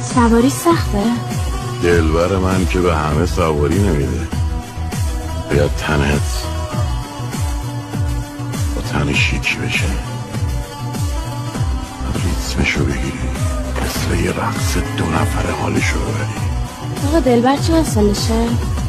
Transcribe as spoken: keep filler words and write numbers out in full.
سواری سخته؟ دلبر من که به همه سواری نمیده. باید تنت با تن شیکی بشه، ریتمشو بگیری، مثل یه رقص دو نفره حالشو ببری. آقا دلبر چند سالشه؟